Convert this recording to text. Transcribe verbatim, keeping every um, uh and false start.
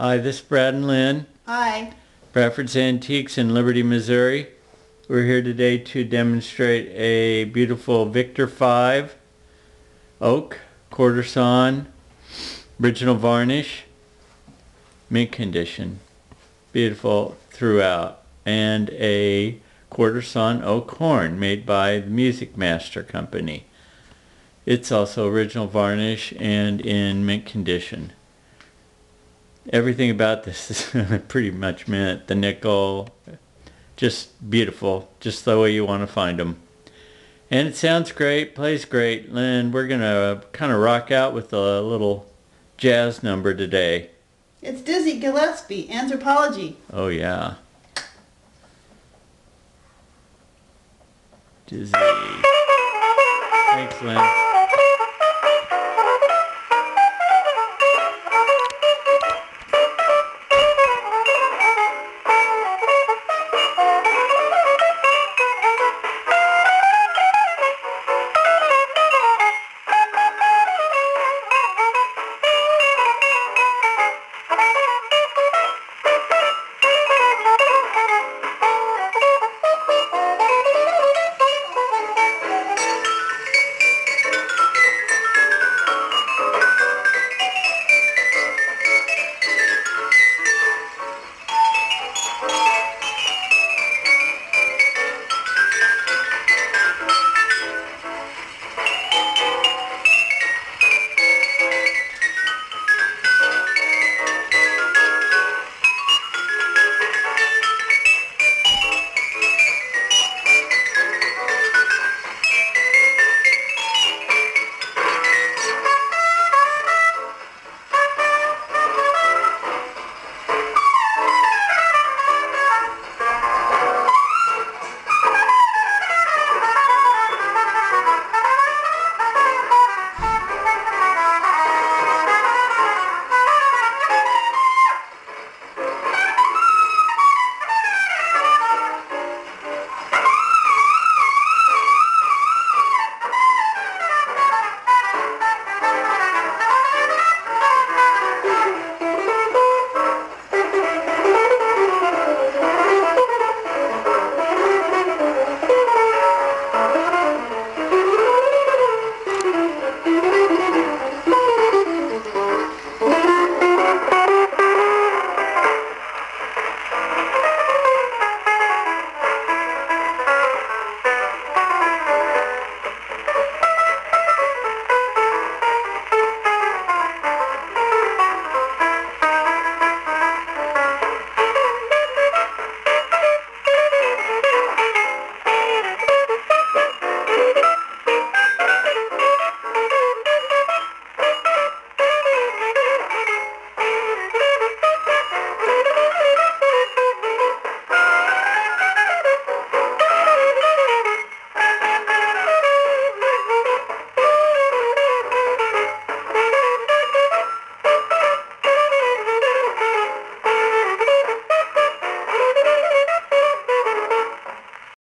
Hi, this is Brad and Lynn. Hi. Bradford's Antiques in Liberty, Missouri. We're here today to demonstrate a beautiful Victor five oak, Quartersawn, original varnish, mint condition. Beautiful throughout. And a Quartersawn oak horn made by the Music Master Company. It's also original varnish and in mint condition. Everything about this is pretty much mint. The nickel, just beautiful, just the way you want to find them. And it sounds great, plays great. And we're going to kind of rock out with a little jazz number today. It's Dizzy Gillespie, Anthropology. Oh yeah. Dizzy. Thanks, Lynn.